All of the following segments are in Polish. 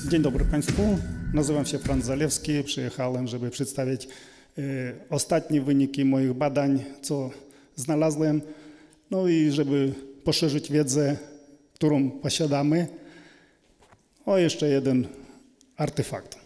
Dzień dobry Państwu, nazywam się Franz Zalewski, przyjechałem, żeby przedstawić ostatnie wyniki moich badań, co znalazłem, no i żeby poszerzyć wiedzę, którą posiadamy, o jeszcze jeden artefakt.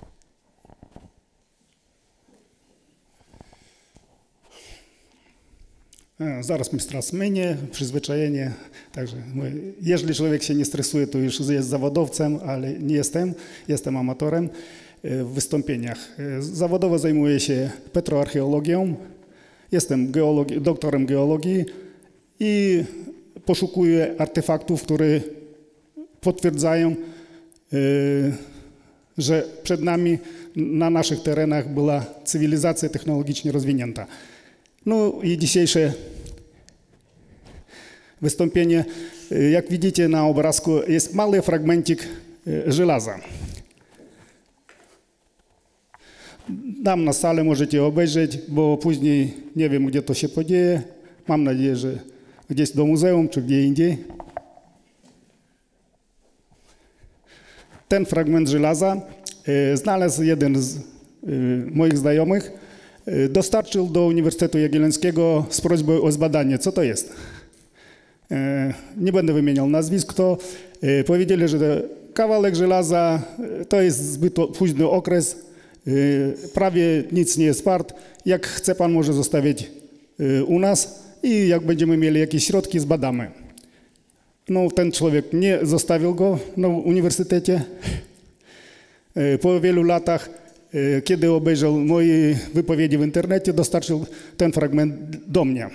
Zaraz mi stres minie, przyzwyczajenie, także jeżeli człowiek się nie stresuje, to już jest zawodowcem, ale nie jestem, jestem amatorem w wystąpieniach. Zawodowo zajmuję się petroarcheologią, jestem doktorem geologii i poszukuję artefaktów, które potwierdzają, że przed nami na naszych terenach była cywilizacja technologicznie rozwinięta. No i dzisiejsze wystąpienie, jak widzicie na obrazku, jest mały fragmencik żelaza. Tam na salę możecie obejrzeć, bo później nie wiem, gdzie to się podzieje. Mam nadzieję, że gdzieś do muzeum czy gdzie indziej. Ten fragment żelaza znalazł jeden z moich znajomych. Dostarczył do Uniwersytetu Jagiellońskiego z prośbą o zbadanie, co to jest. Nie będę wymieniał nazwisk, to powiedzieli, że kawałek żelaza to jest zbyt późny okres, prawie nic nie jest wart. Jak chce pan, może zostawić u nas i jak będziemy mieli jakieś środki, zbadamy. No, ten człowiek nie zostawił go na uniwersytecie. Po wielu latach, kiedy obejrzał moje wypowiedzi w internecie, dostarczył ten fragment do mnie.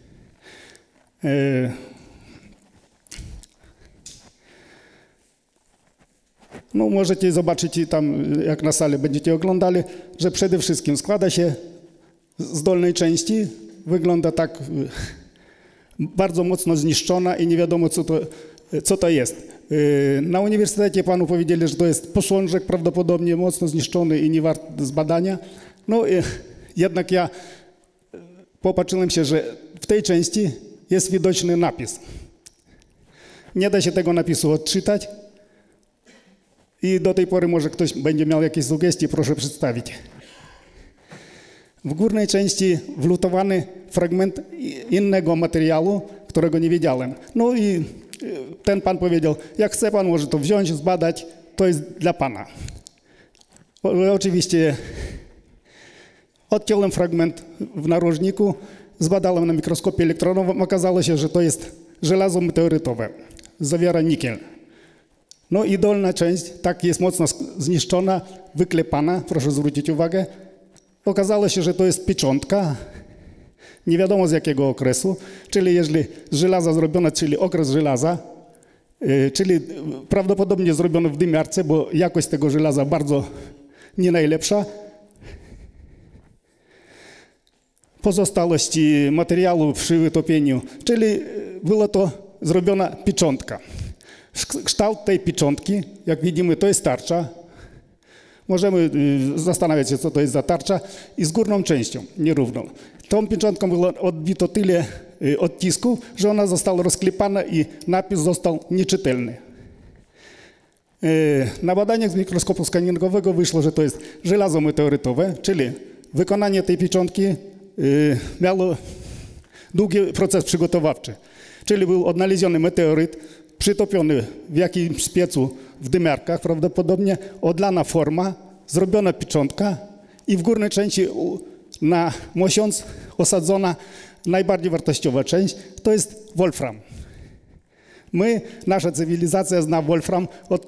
No, możecie zobaczyć tam, jak na sali będziecie oglądali, że przede wszystkim składa się z dolnej części, wygląda tak bardzo mocno zniszczona i nie wiadomo, co to jest. Na uniwersytecie panu powiedzieli, że to jest posążek prawdopodobnie mocno zniszczony i nie wart zbadania. No jednak ja popatrzyłem się, że w tej części jest widoczny napis. Nie da się tego napisu odczytać i do tej pory może ktoś będzie miał jakieś sugestie, proszę przedstawić. W górnej części wlutowany fragment innego materiału, którego nie wiedziałem. No i ten pan powiedział, jak chce pan, może to wziąć, zbadać, to jest dla pana. Oczywiście odciąłem fragment w narożniku, zbadałem na mikroskopie elektronowym, okazało się, że to jest żelazo meteorytowe, zawiera nikiel. No i dolna część tak jest mocno zniszczona, wyklepana, proszę zwrócić uwagę. Okazało się, że to jest pieczątka, nie wiadomo z jakiego okresu, czyli jeżeli z żelaza zrobione, czyli okres żelaza, czyli prawdopodobnie zrobione w dymiarce, bo jakość tego żelaza bardzo nie najlepsza. Pozostałości materiału przy wytopieniu, czyli była to zrobiona pieczątka. Kształt tej pieczątki, jak widzimy, to jest tarcza. Możemy zastanawiać się, co to jest za tarcza i z górną częścią, nierówną. Tą pieczątką było odbito tyle odcisków, że ona została rozklepana i napis został nieczytelny. Na badaniach z mikroskopu skaningowego wyszło, że to jest żelazo meteorytowe, czyli wykonanie tej pieczątki miało długi proces przygotowawczy. Czyli był odnaleziony meteoryt, przytopiony w jakimś piecu w dymiarkach prawdopodobnie, odlana forma, zrobiona pieczątka i w górnej części na mosiąc osadzona najbardziej wartościowa część, to jest wolfram. Nasza cywilizacja zna wolfram od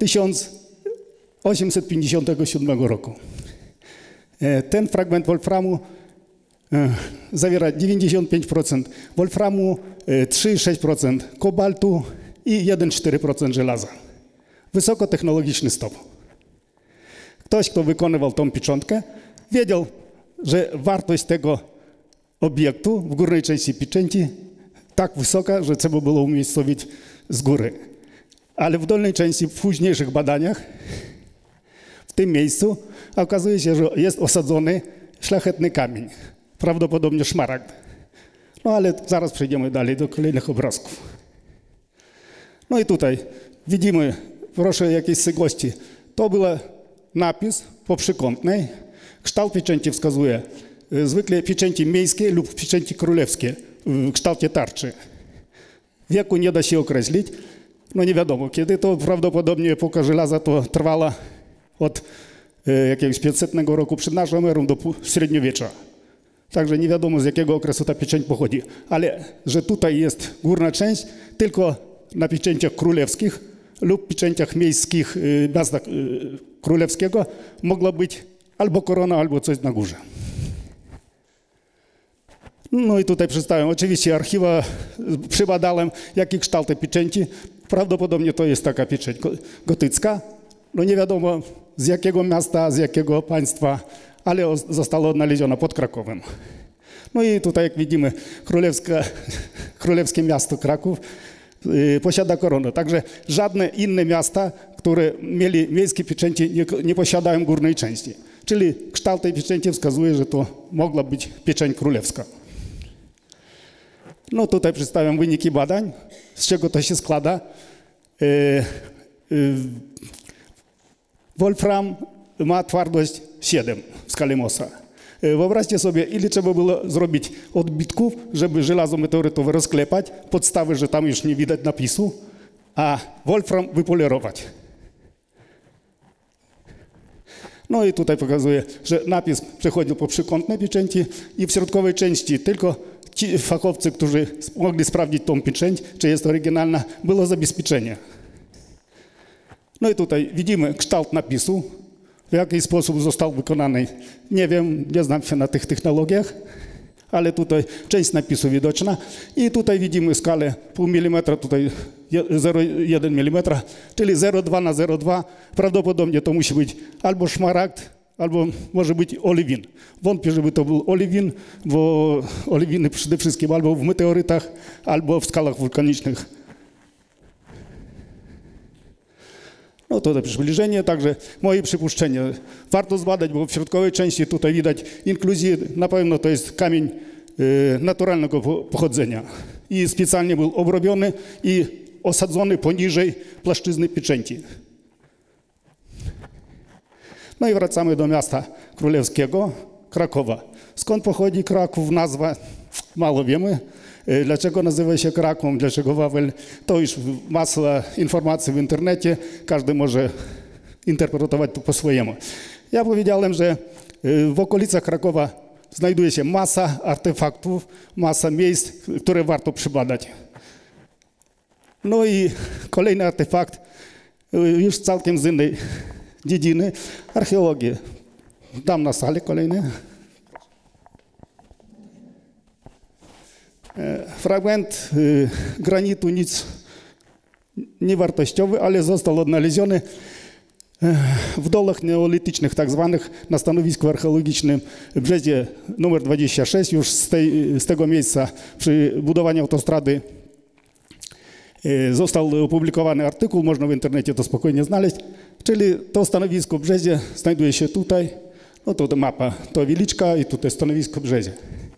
1857 roku. Ten fragment wolframu zawiera 95% wolframu, 3,6% kobaltu i 1,4% żelaza. Wysokotechnologiczny stop. Ktoś, kto wykonywał tą pieczątkę, wiedział, że wartość tego obiektu w górnej części pieczęci tak wysoka, że trzeba było umiejscowić z góry. Ale w dolnej części, w późniejszych badaniach, w tym miejscu okazuje się, że jest osadzony szlachetny kamień, prawdopodobnie szmaragd. No ale zaraz przejdziemy dalej do kolejnych obrazków. No i tutaj widzimy, proszę jakiejś cegłości, To był napis po przykątnej. Kształt pieczęci wskazuje zwykle pieczęci miejskie lub pieczęci królewskie w kształcie tarczy. Wieku nie da się określić. No nie wiadomo kiedy, to prawdopodobnie epoka żelaza to trwała od jakiegoś 500 roku przed naszą erą do średniowiecza. Także nie wiadomo z jakiego okresu ta pieczęć pochodzi. Ale że tutaj jest górna część tylko na pieczęciach królewskich lub pieczęciach miejskich miasta królewskiego mogła być albo korona, albo coś na górze. No i tutaj przedstawiam oczywiście archiwa, przybadałem jakie kształty pieczęci. Prawdopodobnie to jest taka pieczęć gotycka. No nie wiadomo z jakiego miasta, z jakiego państwa, ale została odnaleziona pod Krakowem. No i tutaj jak widzimy królewskie miasto Kraków posiada koronę. Także żadne inne miasta, które mieli miejskie pieczęci, nie posiadają górnej części. Czyli kształt tej pieczęci wskazuje, że to mogła być pieczęć królewska. No tutaj przedstawiam wyniki badań, z czego to się składa. Wolfram ma twardość 7 w skali Mohsa. Wyobraźcie sobie, ile trzeba było zrobić odbitków, żeby żelazo meteorytowe rozklepać, podstawy, że tam już nie widać napisu, a wolfram wypolerować. No i tutaj pokazuje, że napis przechodził po przykątnej pieczęci i w środkowej części tylko ci fachowcy, którzy mogli sprawdzić tą pieczęć, czy jest oryginalna, było zabezpieczenie. No i tutaj widzimy kształt napisu, w jaki sposób został wykonany. Nie wiem, nie znam się na tych technologiach, ale tutaj część napisu widoczna. I tutaj widzimy skalę pół milimetra, tutaj 0,1 mm, czyli 0,2 na 0,2. Prawdopodobnie to musi być albo szmaragd, albo może być oliwin. Wątpię, żeby to był oliwin, bo oliwiny przede wszystkim albo w meteorytach, albo w skalach wulkanicznych. No to przybliżenie, także moje przypuszczenie. Warto zbadać, bo w środkowej części tutaj widać inkluzję. Na pewno to jest kamień naturalnego pochodzenia. I specjalnie był obrobiony i osadzony poniżej płaszczyzny pieczęci. No i wracamy do miasta królewskiego, Krakowa. Skąd pochodzi Kraków, nazwa? Mało wiemy. Dlaczego nazywa się Kraków, dlaczego Wawel? To już masa informacji w internecie, każdy może interpretować to po swojemu. Ja powiedziałem, że w okolicach Krakowa znajduje się masa artefaktów, masa miejsc, które warto przybadać. No i kolejny artefakt, już całkiem z innej dziedziny, archeologię. Dam na salę kolejny. Fragment granitu nic niewartościowy, ale został odnaleziony w dolach neolitycznych, tak zwanych, na stanowisku archeologicznym w Brzezie numer 26. Już z tego miejsca przy budowaniu autostrady został opublikowany artykuł, można w internecie to spokojnie znaleźć. Czyli to stanowisko w Brzezie znajduje się tutaj. No to mapa, to Wieliczka i tutaj stanowisko w Brzezie.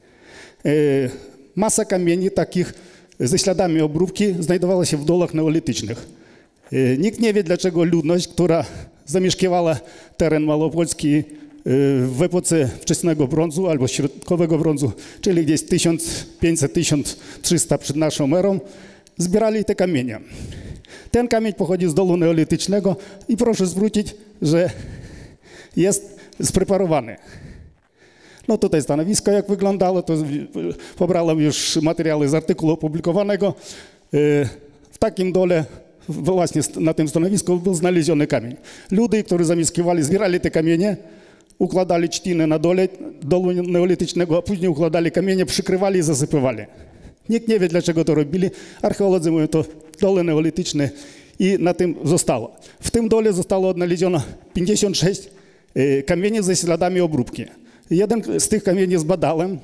Masa kamieni takich ze śladami obróbki znajdowała się w dolach neolitycznych. Nikt nie wie, dlaczego ludność, która zamieszkiwała teren Małopolski w epoce wczesnego brązu albo środkowego brązu, czyli gdzieś 1500-1300 przed naszą erą, zbierali te kamienie. Ten kamień pochodzi z dolu neolitycznego i proszę zwrócić, że jest spreparowany. No tutaj stanowisko jak wyglądało, to pobrałem już materiały z artykułu opublikowanego. W takim dole, właśnie na tym stanowisku był znaleziony kamień. Ludzie, którzy zamieszkiwali, zbierali te kamienie, układali trzciny na dolu neolitycznego, a później układali kamienie, przykrywali i zasypywali. Nikt nie wie, dlaczego to robili. Archeolodzy mówią, to dole neolityczne i na tym zostało. W tym dole zostało odnaleziono 56 kamieni ze śladami obróbki. Jeden z tych kamieni zbadałem.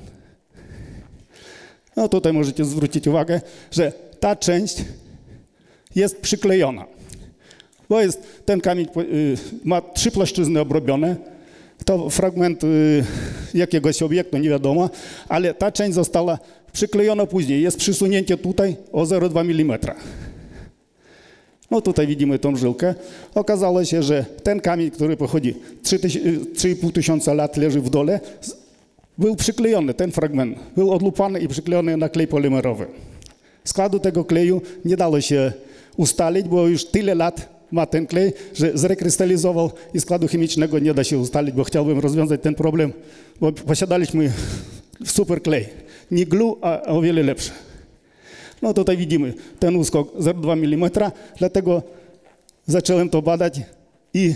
No tutaj możecie zwrócić uwagę, że ta część jest przyklejona. Bo ten kamień ma 3 płaszczyzny obrobione. To fragment jakiegoś obiektu, nie wiadomo, ale ta część została przyklejona później. Jest przysunięcie tutaj o 0,2 mm. No tutaj widzimy tą żyłkę. Okazało się, że ten kamień, który pochodzi 3,5 tysiąca lat leży w dole, był przyklejony, ten fragment był odlupany i przyklejony na klej polimerowy. Składu tego kleju nie dało się ustalić, bo już tyle lat ma ten klej, że zrekrystalizował i składu chemicznego nie da się ustalić, bo chciałbym rozwiązać ten problem, bo posiadaliśmy super klej. Nie glue, a o wiele lepszy. No tutaj widzimy ten uskok 0,2 mm, dlatego zacząłem to badać i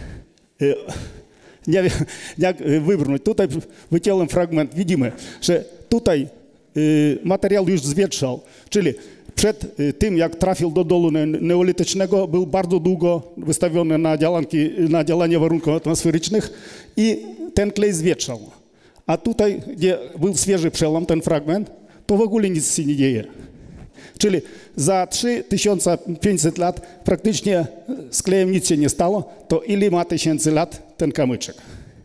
nie wiem jak wybrnąć. Tutaj wyciąłem fragment, widzimy, że tutaj materiał już zwietrzał, czyli przed tym, jak trafił do dolu neolitycznego, był bardzo długo wystawiony na działanie warunków atmosferycznych i ten klej zwietrzał. A tutaj, gdzie był świeży przełom, ten fragment, to w ogóle nic się nie dzieje. Czyli za 3500 lat praktycznie z klejem nic się nie stało, to ile ma tysięcy lat ten kamyczek.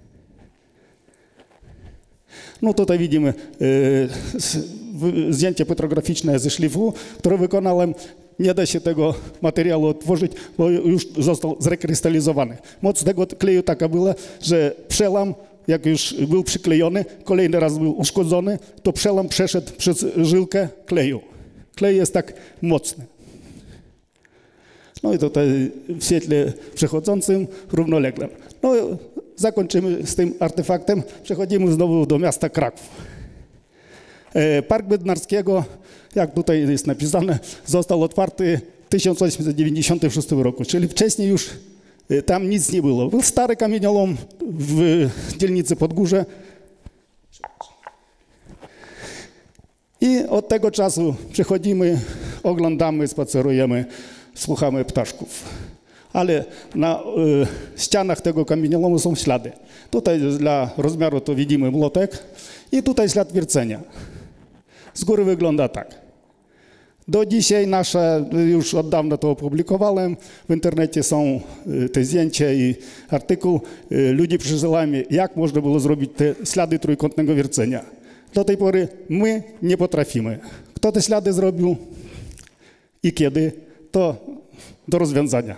No tutaj widzimy zdjęcie petrograficzne ze szlifu, które wykonałem. Nie da się tego materiału otworzyć, bo już został zrekrystalizowany. Moc tego kleju taka była, że przełam, jak już był przyklejony, kolejny raz był uszkodzony, to przełam przeszedł przez żyłkę kleju. Klej jest tak mocny. No i tutaj w świetle przechodzącym równolegle. No zakończymy z tym artefaktem. Przechodzimy znowu do miasta Kraków. Park Bednarskiego, jak tutaj jest napisane, został otwarty w 1896 roku, czyli wcześniej już tam nic nie było. Był stary kamieniolom w dzielnicy Podgórze. I od tego czasu przychodzimy, oglądamy, spacerujemy, słuchamy ptaszków. Ale na ścianach tego kamieniolomu są ślady. Tutaj dla rozmiaru to widzimy młotek i tutaj ślad wiercenia. Z góry wygląda tak. Do dzisiaj nasze, już od dawna to opublikowałem, w internecie są te zdjęcia i artykuł. Ludzie przysyłają mi, jak można było zrobić te ślady trójkątnego wiercenia. Do tej pory my nie potrafimy. Kto te ślady zrobił i kiedy, to do rozwiązania.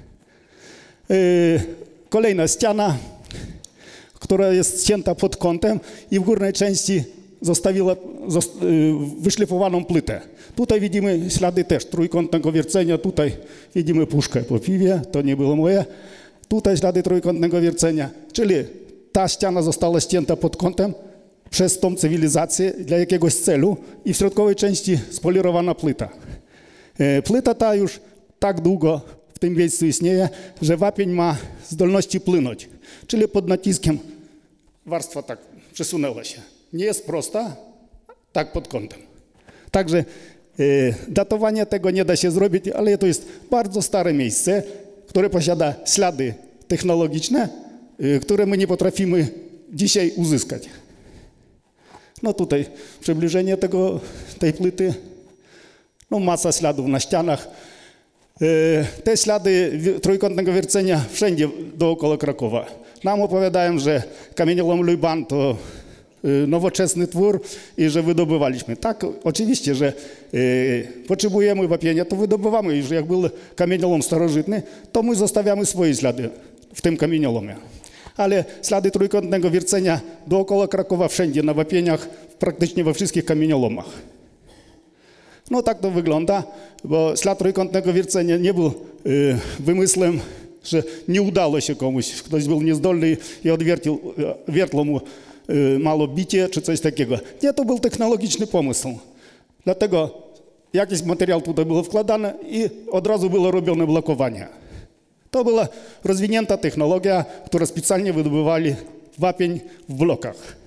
Kolejna ściana, która jest ścięta pod kątem i w górnej części zostawiła wyszlifowaną płytę. Tutaj widzimy ślady też trójkątnego wiercenia. Tutaj widzimy puszkę po piwie, to nie było moje. Tutaj ślady trójkątnego wiercenia, czyli ta ściana została ścięta pod kątem przez tą cywilizację dla jakiegoś celu i w środkowej części spolirowana płyta. Płyta ta już tak długo w tym miejscu istnieje, że wapień ma zdolności płynąć, czyli pod naciskiem warstwa tak przesunęła się. Nie jest prosta, tak pod kątem. Także datowanie tego nie da się zrobić, ale to jest bardzo stare miejsce, które posiada ślady technologiczne, które my nie potrafimy dzisiaj uzyskać. No tutaj przybliżenie tej płyty, no masa śladów na ścianach. Te ślady trójkątnego wiercenia wszędzie dookoła Krakowa. Nam opowiadają, że kamieniolom Luiban to nowoczesny twór i że wydobywaliśmy. Tak, oczywiście, że potrzebujemy wapienia, to wydobywamy. Już jak był kamieniolom starożytny, to my zostawiamy swoje ślady w tym kamieniolomie. Ale ślady trójkątnego wiercenia dookoła Krakowa wszędzie na wapieniach, praktycznie we wszystkich kamieniolomach. No tak to wygląda, bo ślad trójkątnego wiercenia nie był wymysłem, że nie udało się komuś. Ktoś był niezdolny i odwiercił wiertło mu mało bicie czy coś takiego. Nie, to był technologiczny pomysł. Dlatego jakiś materiał tutaj był wkładany i od razu było robione blokowanie. To była rozwinięta technologia, która specjalnie wydobywali wapień w blokach.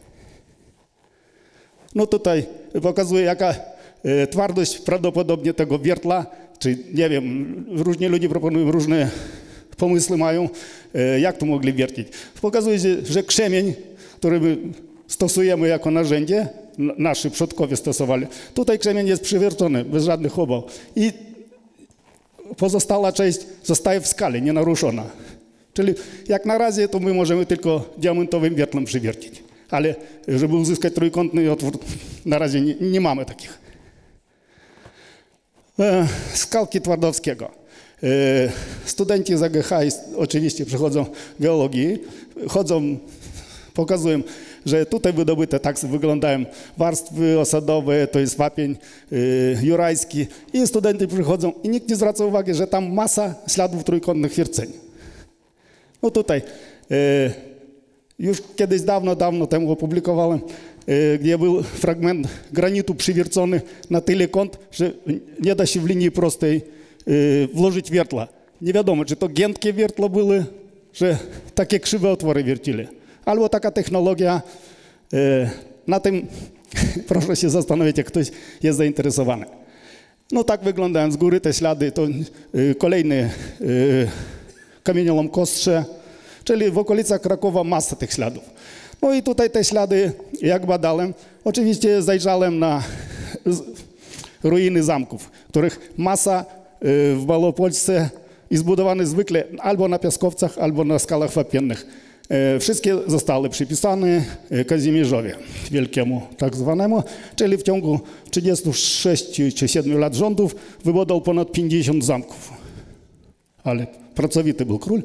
No tutaj pokazuje, jaka twardość prawdopodobnie tego wiertła, czy nie wiem, różni ludzie proponują różne pomysły mają, jak to mogli wiercić. Pokazuje się, że krzemień, który my stosujemy jako narzędzie, nasi przodkowie stosowali, tutaj krzemień jest przywiercony bez żadnych obaw i pozostała część zostaje w skali, nienaruszona. Czyli jak na razie to my możemy tylko diamentowym wiertlem przywiercić. Ale żeby uzyskać trójkątny otwór, na razie nie mamy takich. Skałki Twardowskiego. Studenci z AGH oczywiście przychodzą geologii, chodzą, pokazują, że tutaj wydobyte tak wyglądają warstwy osadowe, to jest wapień jurajski i studenci przychodzą i nikt nie zwraca uwagi, że tam masa śladów trójkątnych wierceń. No tutaj już kiedyś dawno temu opublikowałem, gdzie był fragment granitu przywiercony na tyle kąt, że nie da się w linii prostej włożyć wiertła. Nie wiadomo, czy to giętkie wiertła były, że takie krzywe otwory wiercili. Albo taka technologia, na tym proszę się zastanowić, jak ktoś jest zainteresowany. No tak wyglądają z góry te ślady, to kolejny kamieniolom Kostrze, czyli w okolicach Krakowa masa tych śladów. No i tutaj te ślady, jak badałem, oczywiście zajrzałem na ruiny zamków, których masa w Małopolsce i zbudowane zwykle albo na piaskowcach, albo na skalach wapiennych. Wszystkie zostały przypisane Kazimierzowi Wielkiemu, tak zwanemu, czyli w ciągu 36 czy 7 lat rządów wybudował ponad 50 zamków. Ale pracowity był król.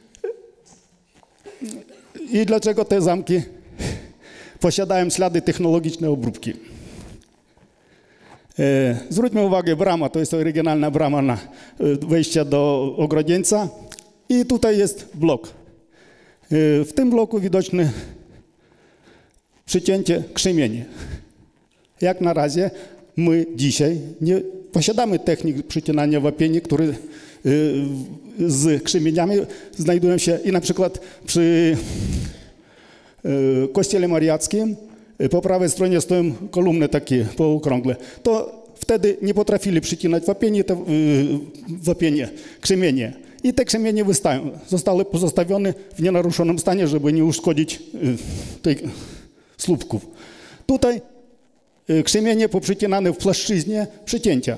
I dlaczego te zamki posiadają ślady technologicznej obróbki? Zwróćmy uwagę, brama, to jest oryginalna brama na wejście do Ogrodzieńca i tutaj jest blok. W tym bloku widoczne przycięcie krzemieni. Jak na razie my dzisiaj nie posiadamy technik przycinania wapieni, które z krzemieniami znajdują się i na przykład przy Kościele Mariackim po prawej stronie stoją kolumny takie półokrągłe. To wtedy nie potrafili przycinać wapienie, krzemienie. I te krzemienie wystają. Zostały pozostawione w nienaruszonym stanie, żeby nie uszkodzić tych słupków. Tutaj krzemienie poprzycinane w płaszczyźnie przycięcia.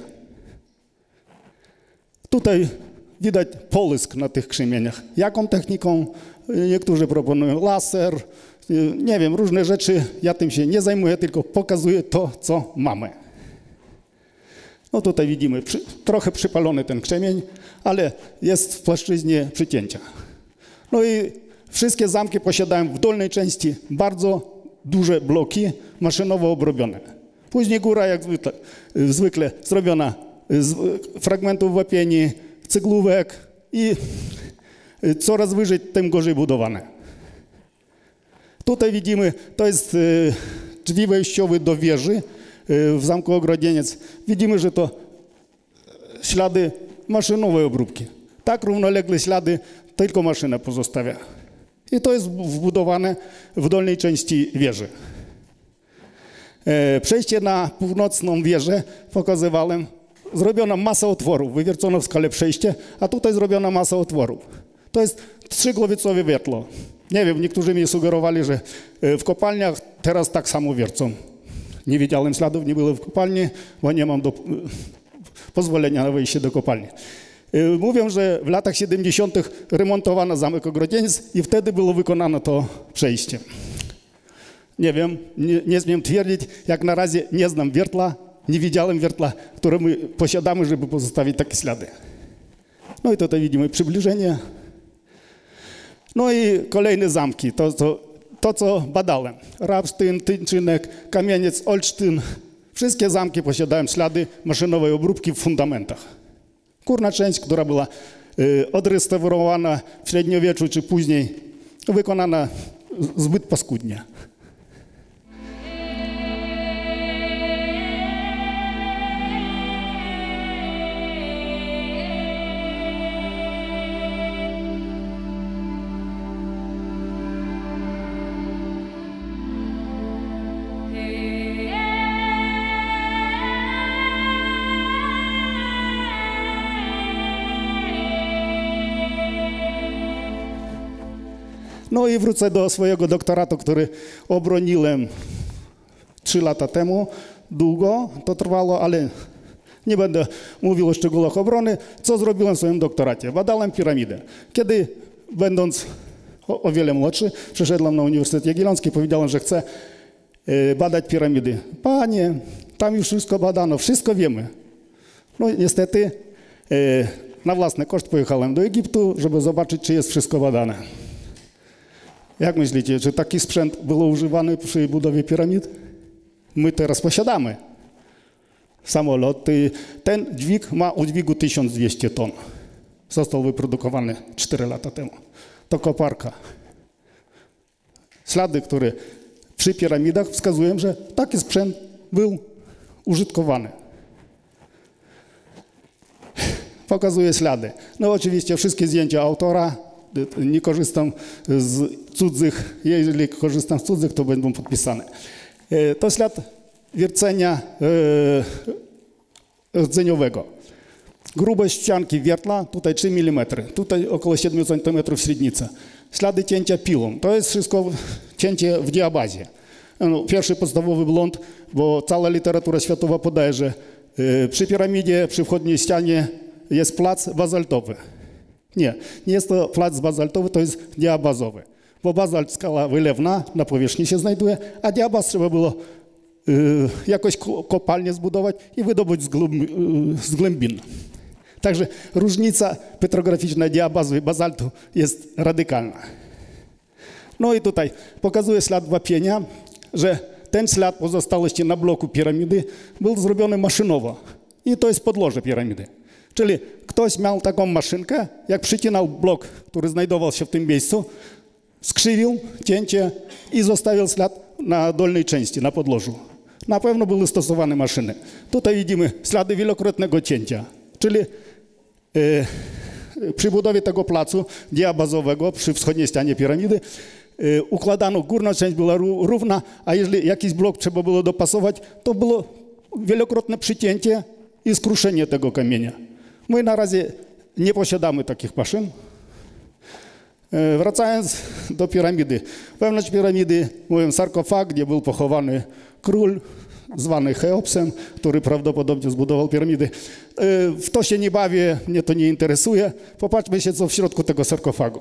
Tutaj widać połysk na tych krzemieniach. Jaką techniką? Niektórzy proponują laser, nie wiem, różne rzeczy. Ja tym się nie zajmuję, tylko pokazuję to, co mamy. No tutaj widzimy trochę przypalony ten krzemień, ale jest w płaszczyźnie przycięcia. No i wszystkie zamki posiadają w dolnej części bardzo duże bloki maszynowo obrobione. Później góra, jak zwykle, zrobiona z fragmentów wapieni, cyglówek i coraz wyżej, tym gorzej budowane. Tutaj widzimy, to jest drzwi wejściowe do wieży w zamku Ogrodzieniec. Widzimy, że to ślady maszynowej obróbki. Tak równolegle ślady tylko maszyna pozostawia. I to jest wbudowane w dolnej części wieży. Przejście na północną wieżę pokazywałem. Zrobiono masę otworów, wywiercono w skale przejście, a tutaj zrobiona masa otworów. To jest 3-głowicowe wiertło. Nie wiem, niektórzy mi sugerowali, że w kopalniach teraz tak samo wiercą. Nie widziałem śladów, nie byłem w kopalni, bo nie mam pozwolenia na wejście do kopalni. Mówią, że w latach 70. remontowano zamek Ogrodzieniec i wtedy było wykonane to przejście. Nie wiem, nie śmiem twierdzić, jak na razie nie znam wiertła, nie widziałem wiertła, które my posiadamy, żeby pozostawić takie ślady. No i tutaj widzimy przybliżenie. No i kolejne zamki, to co badałem. Rabsztyn, Tyńczynek, Kamieniec, Olsztyn. Wszystkie zamki posiadają ślady maszynowej obróbki w fundamentach. Górna część, która była odrestaurowana w średniowieczu czy później, wykonana zbyt paskudnie. No i wrócę do swojego doktoratu, który obroniłem 3 lata temu. Długo to trwało, ale nie będę mówił o szczegółach obrony. Co zrobiłem w swoim doktoracie? Badałem piramidę. Kiedy, będąc o wiele młodszy, przeszedłem na Uniwersytet Jagielloński, powiedziałem, że chcę badać piramidy. Panie, tam już wszystko badano, wszystko wiemy. No niestety na własny koszt pojechałem do Egiptu, żeby zobaczyć, czy jest wszystko badane. Jak myślicie, czy taki sprzęt był używany przy budowie piramid? My teraz posiadamy samolot. Ten dźwig ma udźwigu 1200 ton. Został wyprodukowany 4 lata temu. To koparka. Ślady, które przy piramidach wskazują, że taki sprzęt był użytkowany. Pokazuję ślady. No oczywiście wszystkie zdjęcia autora. Nie korzystam z cudzych. Jeżeli korzystam z cudzych, to będą podpisane. To ślad wiercenia rdzeniowego. Grubość ścianki wiertła, tutaj 3 mm, tutaj około 7 cm średnica. Ślady cięcia pilą, to jest wszystko cięcie w diabazie. No, pierwszy podstawowy błąd, bo cała literatura światowa podaje, że przy piramidzie, przy wschodniej ścianie jest plac bazaltowy. Nie jest to plac bazaltowy, to jest diabazowy. Bo bazalt, skala wylewna, na powierzchni się znajduje, a diabaz trzeba było jakoś kopalnię zbudować i wydobyć z głębin. Także różnica petrograficzna diabazu i bazaltu jest radykalna. No i tutaj pokazuję ślad wapienia, że ten ślad pozostałości na bloku piramidy był zrobiony maszynowo. I to jest podłoże piramidy. Czyli ktoś miał taką maszynkę, jak przycinał blok, który znajdował się w tym miejscu, skrzywił cięcie i zostawił ślad na dolnej części, na podłożu. Na pewno były stosowane maszyny. Tutaj widzimy ślady wielokrotnego cięcia, czyli przy budowie tego placu diabazowego przy wschodniej ścianie piramidy układano, górna część była równa, a jeżeli jakiś blok trzeba było dopasować, to było wielokrotne przycięcie i skruszenie tego kamienia. My na razie nie posiadamy takich maszyn. Wracając do piramidy. Wewnątrz piramidy mówię sarkofag, gdzie był pochowany król zwany Cheopsem, który prawdopodobnie zbudował piramidy. W to się nie bawię, mnie to nie interesuje. Popatrzmy się, co w środku tego sarkofagu.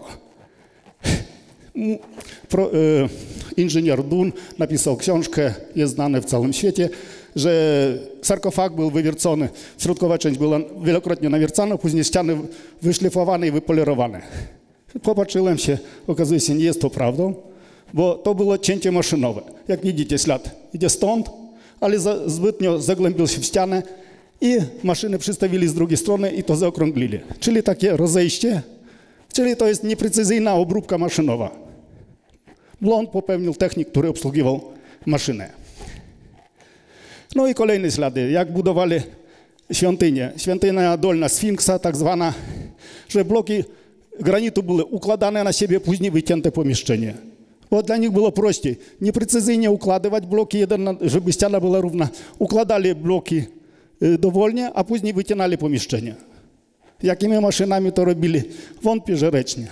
Inżynier Dunn napisał książkę, jest znane w całym świecie, że sarkofag był wywiercony, środkowa część była wielokrotnie nawiercana, później ściany wyszlifowane i wypolerowane. Popatrzyłem się, okazuje się, nie jest to prawdą, bo to było cięcie maszynowe. Jak widzicie, ślad idzie stąd, ale zbytnio zagłębił się w ścianę i maszyny przystawili z drugiej strony i to zaokrąglili. Czyli takie rozejście, czyli to jest nieprecyzyjna obróbka maszynowa. Błąd popełnił technik, który obsługiwał maszynę. No i kolejne ślady, jak budowali świątynię. Świątynia dolna Sfinksa, tak zwana, że bloki granitu były układane na siebie, później wycięte pomieszczenie. Bo dla nich było prościej. Nieprecyzyjnie układywać bloki, żeby ściana była równa. Układali bloki dowolnie, a później wycinali pomieszczenie. Jakimi maszynami to robili? Wątpię, że ręcznie.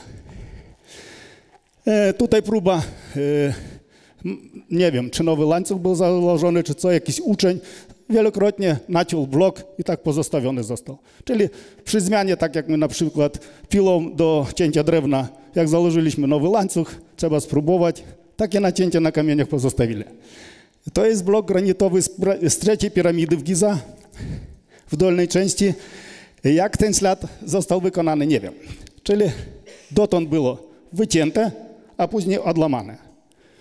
Tutaj próba, nie wiem, czy nowy łańcuch był założony, czy co, jakiś uczeń wielokrotnie naciął blok i tak pozostawiony został. Czyli przy zmianie, tak jak my na przykład pilą do cięcia drewna, jak założyliśmy nowy łańcuch, trzeba spróbować, takie nacięcia na kamieniach pozostawili. To jest blok granitowy z trzeciej piramidy w Giza, w dolnej części. Jak ten ślad został wykonany, nie wiem. Czyli dotąd było wycięte, a później odłamane.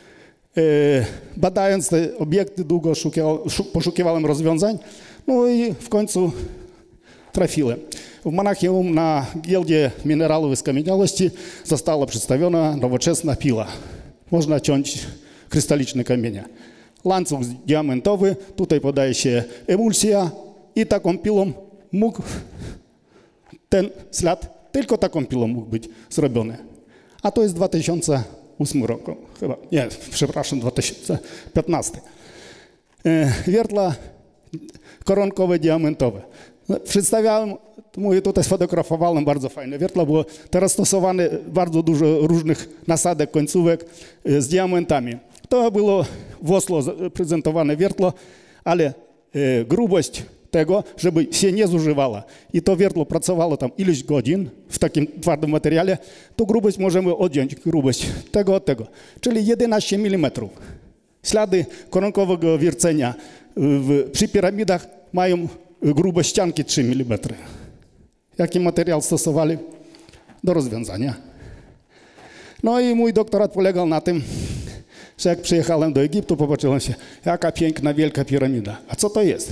Badając te obiekty, długo poszukiwałem rozwiązań, no i w końcu trafiłem. W Monachium na giełdzie minerałów i skamieniałości została przedstawiona nowoczesna pila. Można ciąć krystaliczne kamienie. Łańcuch diamentowy, tutaj podaje się emulsja i taką pilą mógł ten ślad, tylko taką pilą mógł być zrobiony. A to jest 2008 roku, chyba, nie, przepraszam, 2015. Wiertła koronkowe, diamentowe. Przedstawiałem, mówię, tutaj sfotografowałem bardzo fajne wiertła, było teraz stosowane bardzo dużo różnych nasadek, końcówek z diamentami. To było w Oslo prezentowane wiertło, ale grubość tego, żeby się nie zużywała i to wiertło pracowało tam ileś godzin w takim twardym materiale, to grubość możemy odjąć, grubość tego od tego, czyli 11 mm. Ślady koronkowego wiercenia przy piramidach mają grubość ścianki 3 mm. jaki materiał stosowali do rozwiązania. No i mój doktorat polegał na tym, że jak przyjechałem do Egiptu, popatrzyłem się, jaka piękna, wielka piramida. A co to jest?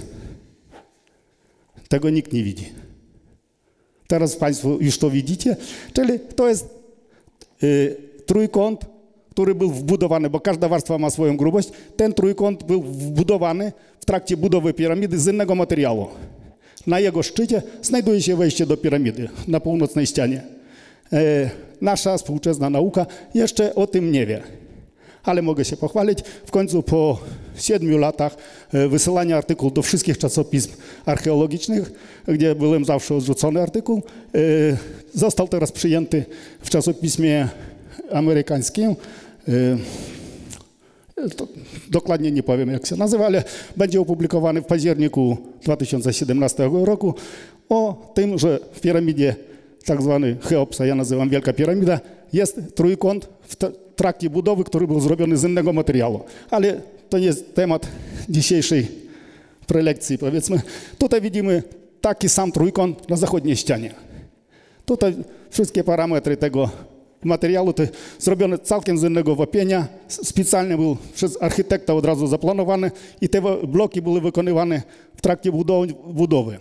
Tego nikt nie widzi. Teraz Państwo już to widzicie. Czyli to jest trójkąt, który był wbudowany, bo każda warstwa ma swoją grubość. Ten trójkąt był wbudowany w trakcie budowy piramidy z innego materiału. Na jego szczycie znajduje się wejście do piramidy na północnej ścianie. Nasza współczesna nauka jeszcze o tym nie wie. Ale mogę się pochwalić, w końcu po 7 latach wysyłania artykułów do wszystkich czasopism archeologicznych, gdzie byłem zawsze odrzucony artykuł, został teraz przyjęty w czasopismie amerykańskim. Dokładnie nie powiem, jak się nazywa, ale będzie opublikowany w październiku 2017 roku o tym, że w piramidzie tak zwany Cheopsa, ja nazywam Wielka Piramida, jest trójkąt w trakcie budowy, który był zrobiony z innego materiału. Ale to nie jest temat dzisiejszej prelekcji, powiedzmy. Tutaj widzimy taki sam trójkąt na zachodniej ścianie. Tutaj wszystkie parametry tego materiału to zrobione całkiem z innego wapienia. Specjalnie był przez architekta od razu zaplanowany i te bloki były wykonywane w trakcie budowy.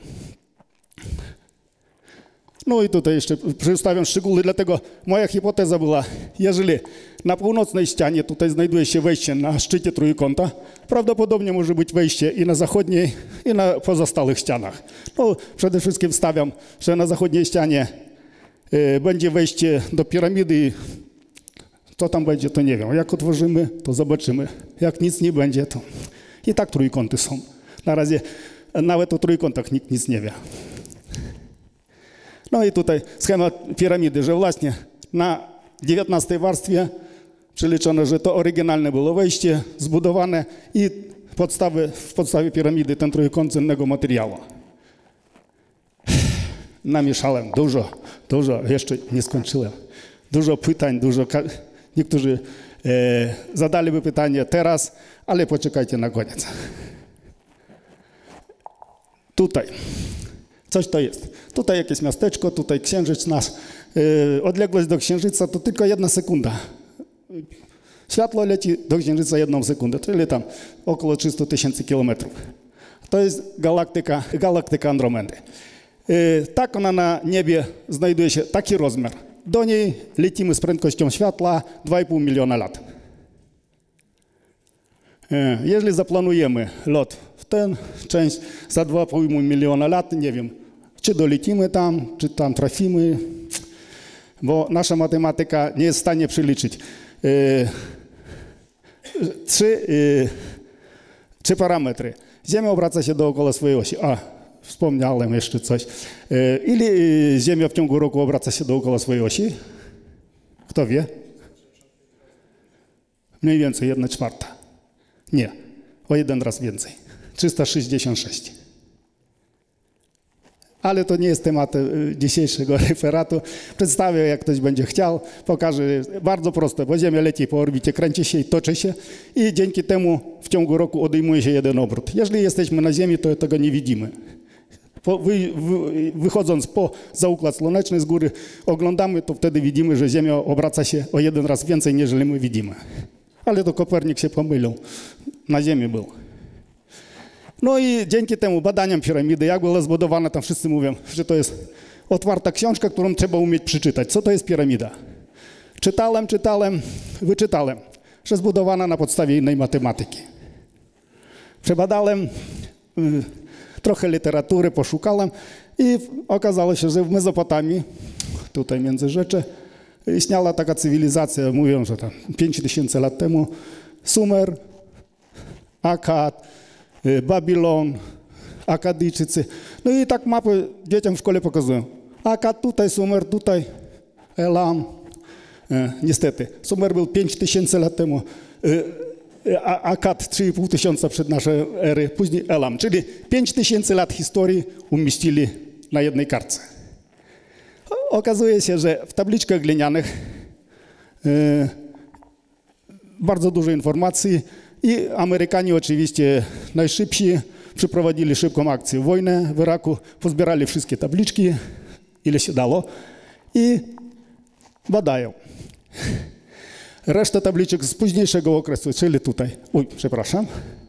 No i tutaj jeszcze przedstawiam szczegóły, dlatego moja hipoteza była, jeżeli na północnej ścianie tutaj znajduje się wejście na szczycie trójkąta, prawdopodobnie może być wejście i na zachodniej, i na pozostałych ścianach. No, przede wszystkim stawiam, że na zachodniej ścianie będzie wejście do piramidy. Co tam będzie, to nie wiem. Jak otworzymy, to zobaczymy. Jak nic nie będzie, to i tak trójkąty są. Na razie nawet o trójkątach nikt nic nie wie. No i tutaj schemat piramidy, że właśnie na 19 warstwie przeliczono, że to oryginalne było wejście zbudowane i w podstawie piramidy ten trójkąt z innego materiału. Namieszałem dużo, jeszcze nie skończyłem. Dużo pytań, niektórzy zadaliby pytanie teraz, ale poczekajcie na koniec. Tutaj. Coś to jest. Tutaj jakieś miasteczko, tutaj księżyc nasz. Odległość do księżyca to tylko 1 sekunda. Światło leci do księżyca 1 sekundę, czyli tam około 300 000 kilometrów. To jest galaktyka Andromedy. Tak ona na niebie znajduje się, taki rozmiar. Do niej lecimy z prędkością światła 2,5 miliona lat. Jeżeli zaplanujemy lot w tę część za 2,5 miliona lat, nie wiem, czy dolecimy tam, czy tam trafimy, bo nasza matematyka nie jest w stanie przeliczyć. Trzy parametry. Ziemia obraca się dookoła swojej osi. Wspomniałem jeszcze coś. Ile Ziemia w ciągu roku obraca się dookoła swojej osi? Kto wie? Mniej więcej 1/4. Nie, o 1 raz więcej. 366. Ale to nie jest temat dzisiejszego referatu. Przedstawię, jak ktoś będzie chciał. Pokażę. Bardzo proste, bo Ziemia leci po orbicie, kręci się i toczy się i dzięki temu w ciągu roku odejmuje się 1 obrót. Jeżeli jesteśmy na Ziemi, to tego nie widzimy. Wychodząc za układ słoneczny z góry, oglądamy, to wtedy widzimy, że Ziemia obraca się o 1 raz więcej, niż my widzimy. Ale to Kopernik się pomylił. Na Ziemi był. No i dzięki temu badaniom piramidy, jak była zbudowana, tam wszyscy mówią, że to jest otwarta książka, którą trzeba umieć przeczytać. Co to jest piramida? Wyczytałem, że zbudowana na podstawie innej matematyki. Przebadałem, trochę literatury poszukałem i okazało się, że w Mezopotamii, tutaj Międzyrzecze, istniała taka cywilizacja, mówią, że tam 5000 lat temu, Sumer, Akkad, Babilon, Akadyjczycy. No i tak mapy dzieciom w szkole pokazują. Akkad tutaj, Sumer tutaj, Elam. Niestety, Sumer był 5000 lat temu, Akkad 3500 przed naszej ery, później Elam. Czyli 5000 lat historii umieścili na jednej kartce. Okazuje się, że w tabliczkach glinianych bardzo dużo informacji i Amerykanie oczywiście najszybsi przeprowadzili szybką akcję. Wojnę w Iraku, pozbierali wszystkie tabliczki ile się dało i badają. Reszta tabliczek z późniejszego okresu, czyli tutaj, przepraszam,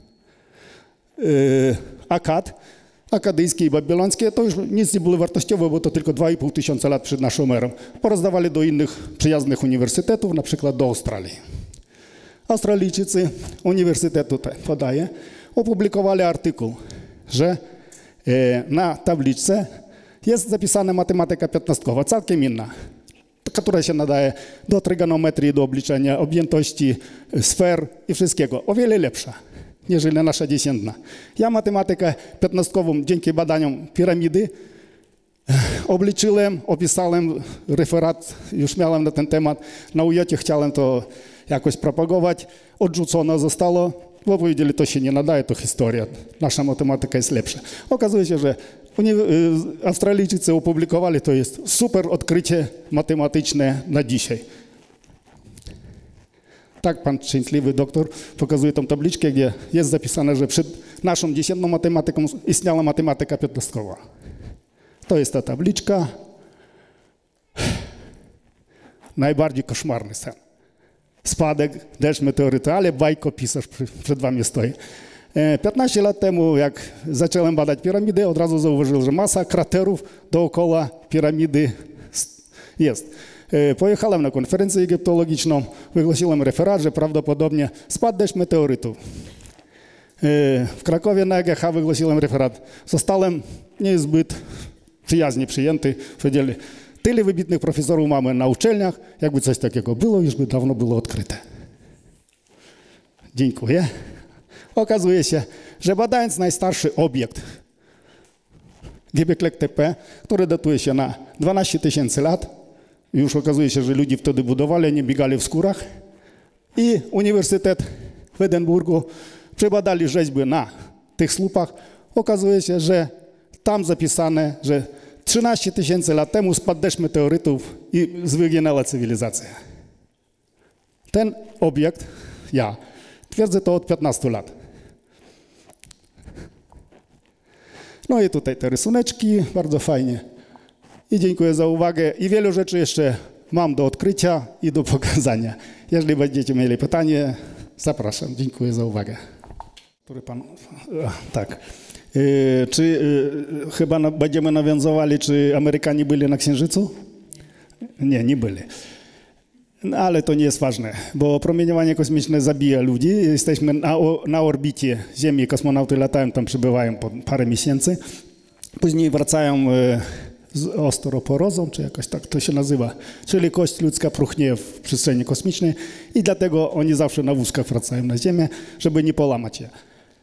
Akad, akadyjskie i babilońskie, to już nic nie było wartościowe, bo to tylko 2,5 tysiąca lat przed naszą erą. Porozdawali do innych przyjaznych uniwersytetów, na przykład do Australii. Australijczycy, uniwersytet tutaj podaje, opublikowali artykuł, że na tabliczce jest zapisana matematyka piętnastkowa, całkiem inna, która się nadaje do trygonometrii, do obliczenia objętości sfer i wszystkiego. O wiele lepsza, niż nasza dziesiętna. Ja matematykę piętnastkową dzięki badaniom piramidy obliczyłem, opisałem referat, już miałem na ten temat. Na UJ chciałem to jakoś propagować, odrzucono zostało, bo powiedzieli, to się nie nadaje, to historia, nasza matematyka jest lepsza. Okazuje się, że Australijczycy opublikowali, to jest super odkrycie matematyczne na dzisiaj. Tak pan szczęśliwy doktor pokazuje tą tabliczkę, gdzie jest zapisane, że przed naszą dziesiętną matematyką istniała matematyka piętnastkowa. To jest ta tabliczka. Najbardziej koszmarny sen. Spadek, deszcz, meteoryty, ale bajkopisarz przed wami stoi. 15 lat temu, jak zacząłem badać piramidy, od razu zauważyłem, że masa kraterów dookoła piramidy jest. Pojechałem na konferencję egiptologiczną, wygłosiłem referat, że prawdopodobnie spadł deszcz meteorytów. W Krakowie na EGH wygłosiłem referat. Zostałem niezbyt przyjaźnie przyjęty. Powiedzieli, tyle wybitnych profesorów mamy na uczelniach, jakby coś takiego było, już by dawno było odkryte. Dziękuję. Okazuje się, że badając najstarszy obiekt Göbekli Tepe, który datuje się na 12 tysięcy lat, już okazuje się, że ludzie wtedy budowali, nie biegali w skórach, i Uniwersytet w Edynburgu przebadali rzeźby na tych słupach. Okazuje się, że tam zapisane, że 13 tysięcy lat temu spadł deszcz meteorytów i wyginęła cywilizacja. Ten obiekt, ja twierdzę to od 15 lat. No i tutaj te rysuneczki, bardzo fajnie. I dziękuję za uwagę. I wielu rzeczy jeszcze mam do odkrycia i do pokazania. Jeżeli będziecie mieli pytanie, zapraszam. Dziękuję za uwagę. Który pan... Tak. Czy chyba będziemy nawiązywali, czy Amerykanie byli na Księżycu? Nie, nie byli. No, ale to nie jest ważne, bo promieniowanie kosmiczne zabija ludzi. Jesteśmy na orbicie Ziemi, kosmonauty latają, tam przebywają po parę miesięcy. Później wracają z osteoporozą, czy jakoś tak to się nazywa. Czyli kość ludzka próchnieje w przestrzeni kosmicznej i dlatego oni zawsze na wózkach wracają na Ziemię, żeby nie połamać je.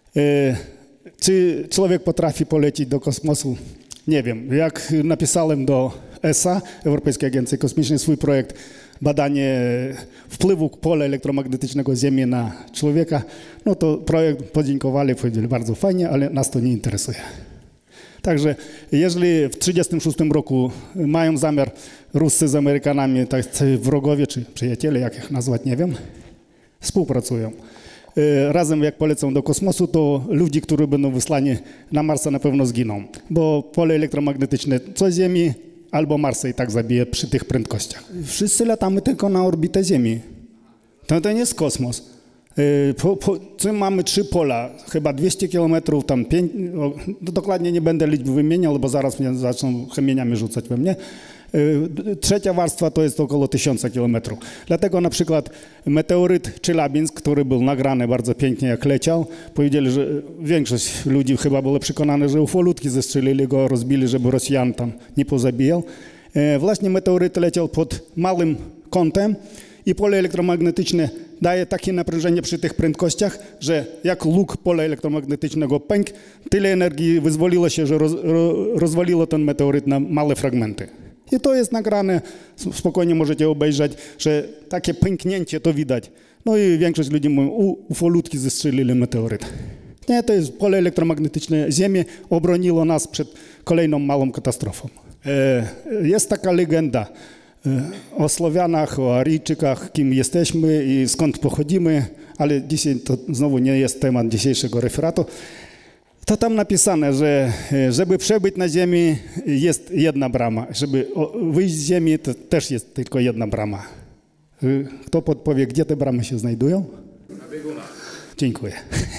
Czy człowiek potrafi polecieć do kosmosu? Nie wiem. Jak napisałem do ESA, Europejskiej Agencji Kosmicznej, swój projekt badanie wpływu pola elektromagnetycznego Ziemi na człowieka, no to projekt podziękowali, powiedzieli bardzo fajnie, ale nas to nie interesuje. Także jeżeli w 1936 roku mają zamiar Ruscy z Amerykanami, tak wrogowie czy przyjaciele, jak ich nazwać, nie wiem, współpracują. Razem jak polecą do kosmosu, to ludzie, którzy będą wysłani na Marsa, na pewno zginą, bo pole elektromagnetyczne co Ziemi albo Marsa i tak zabije przy tych prędkościach. Wszyscy latamy tylko na orbitę Ziemi. To nie jest kosmos. Mamy 3 pola, chyba 200 kilometrów, tam 5, dokładnie nie będę liczb wymieniał, bo zaraz mnie zaczną kamieniami rzucać we mnie. Trzecia warstwa to jest około 1000 kilometrów. Dlatego na przykład meteoryt Czelabińsk, który był nagrany bardzo pięknie jak leciał, powiedzieli, że większość ludzi chyba było przekonane, że ufolutki zestrzelili go, rozbili, żeby Rosjan tam nie pozabijał. Właśnie meteoryt leciał pod małym kątem i pole elektromagnetyczne daje takie napряжenie przy tych prędkościach, że jak łuk pola elektromagnetycznego pękł, tyle energii wyzwoliło się, że rozwaliło ten meteoryt na małe fragmenty. I to jest nagrane, spokojnie możecie obejrzeć, że takie pęknięcie to widać. No i większość ludzi mówi, ufolutki zestrzelili meteoryt. Nie, to jest pole elektromagnetyczne Ziemi, obroniło nas przed kolejną małą katastrofą. Jest taka legenda o Słowianach, o Aryjczykach, kim jesteśmy i skąd pochodzimy, ale dzisiaj to znowu nie jest temat dzisiejszego referatu. To tam napisane, że żeby przebyć na ziemi jest jedna brama, żeby wyjść z ziemi to też jest tylko jedna brama. Kto podpowie, gdzie te bramy się znajdują? Na biegunach. Dziękuję.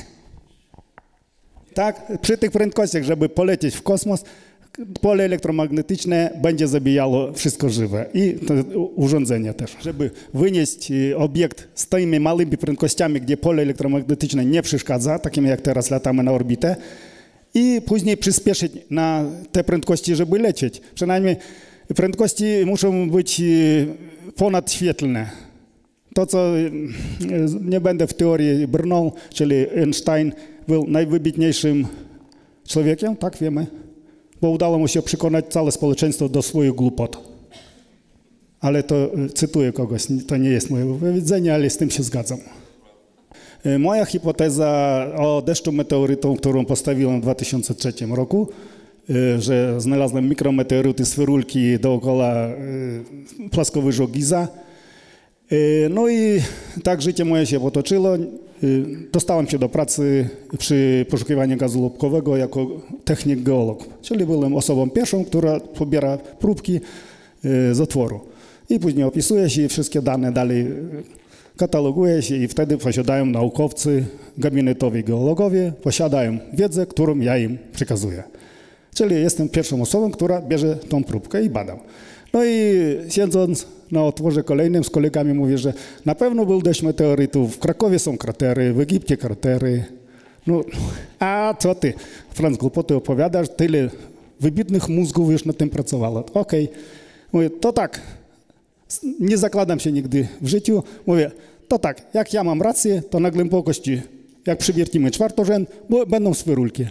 Tak, przy tych prędkościach, żeby polecieć w kosmos, pole elektromagnetyczne będzie zabijało wszystko żywe i to urządzenia też. Żeby wynieść obiekt z tymi małymi prędkościami, gdzie pole elektromagnetyczne nie przeszkadza, takim jak teraz latamy na orbitę, i później przyspieszyć na te prędkości, żeby lecieć. Przynajmniej prędkości muszą być ponadświetlne. To, co nie będę w teorii brnął, czyli Einstein był najwybitniejszym człowiekiem, tak wiemy, bo udało mu się przekonać całe społeczeństwo do swoich głupot. Ale to cytuję kogoś, to nie jest moje powiedzenie, ale z tym się zgadzam. Moja hipoteza o deszczu meteorytów, którą postawiłem w 2003 roku, że znalazłem mikrometeoryty, swirulki dookoła płaskowyżu Giza. No i tak życie moje się potoczyło. Dostałem się do pracy przy poszukiwaniu gazu łupkowego jako technik-geolog. Czyli byłem osobą pierwszą, która pobiera próbki z otworu. I później opisuje się i wszystkie dane dalej kataloguje się i wtedy posiadają naukowcy, gabinetowi geologowie, posiadają wiedzę, którą ja im przekazuję. Czyli jestem pierwszą osobą, która bierze tą próbkę i badam. No i siedząc na otworze kolejnym z kolegami mówię, że na pewno był deszcz meteorytów, w Krakowie są kratery, w Egipcie kratery. No, a co ty, Franz, głupoty opowiadasz, tyle wybitnych mózgów już nad tym pracowało. Okej. Mówię, to tak, nie zakładam się nigdy w życiu. Mówię, to tak, jak ja mam rację, to na głębokości, jak przywiercimy czwartorzęd, bo będą swirulki.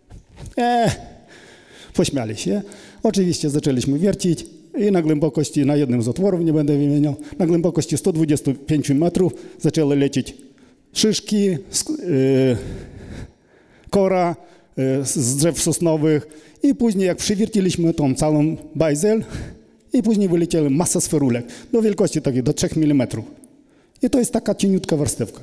Pośmiali się. Oczywiście zaczęliśmy wiercić i na głębokości, na jednym z otworów, nie będę wymieniał, na głębokości 125 metrów zaczęły lecieć szyszki, kora z drzew sosnowych i później jak przywierciliśmy tą całą bajzel i później wyleciała masa swirulek do wielkości takiej, do 3 mm. I to jest taka cieniutka warstewka.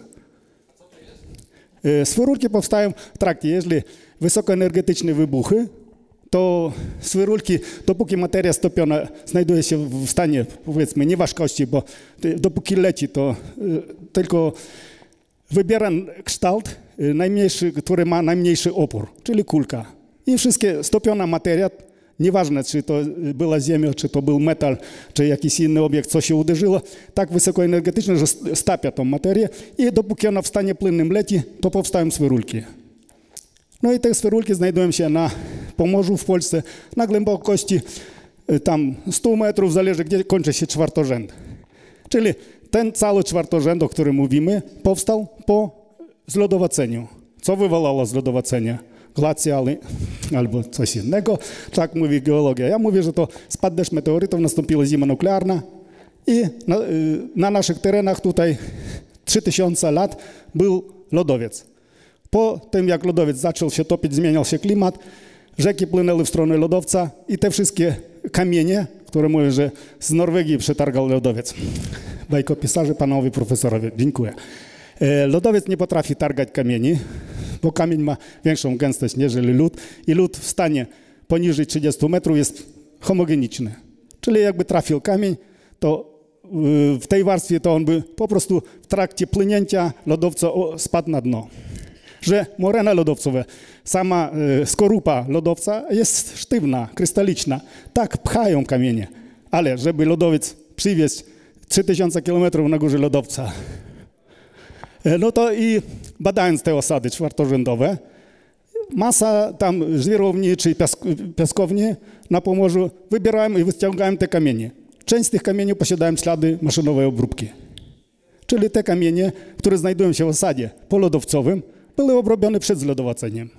Swirulki powstają w trakcie, jeżeli wysokoenergetyczne wybuchy, to swirulki, dopóki materia stopiona znajduje się w stanie, powiedzmy, nieważkości, bo dopóki leci, to tylko wybiera kształt najmniejszy, który ma najmniejszy opór, czyli kulka. I wszystkie stopiona materia, nieważne czy to była ziemia, czy to był metal, czy jakiś inny obiekt, co się uderzyło, tak wysokoenergetyczne, że stapia tą materię i dopóki ona w stanie płynnym leci, to powstają swirulki. No i te swirulki znajdują się na Pomorzu w Polsce na głębokości tam 100 metrów, zależy gdzie kończy się czwartorzęd. Czyli ten cały czwartorzęd, o którym mówimy, powstał po zlodowaceniu. Co wywalało zlodowacenie? Glacjały albo coś innego, tak mówi geologia. Ja mówię, że to spadł deszcz meteorytów, nastąpiła zima nuklearna i na naszych terenach tutaj 3000 lat był lodowiec. Po tym, jak lodowiec zaczął się topić, zmieniał się klimat, rzeki płynęły w stronę lodowca i te wszystkie kamienie, które mówią, że z Norwegii przetargał lodowiec. Bajkopisarze, panowie profesorowie, dziękuję. Lodowiec nie potrafi targać kamieni, bo kamień ma większą gęstość niż lód i lód w stanie poniżej 30 metrów jest homogeniczny. Czyli jakby trafił kamień, to w tej warstwie to on by po prostu w trakcie płynięcia lodowca spadł na dno. Że morena lodowcowe, sama skorupa lodowca jest sztywna, krystaliczna. Tak pchają kamienie, ale żeby lodowiec przywieźć 3000 km na górze lodowca, no to i badając te osady czwartorzędowe, masa tam żwirowni czy piaskowni na Pomorzu wybierałem i wyciągałem te kamienie. Część z tych kamieni posiadałem ślady maszynowej obróbki. Czyli te kamienie, które znajdują się w osadzie polodowcowym, były obrobione przed zlodowaceniem.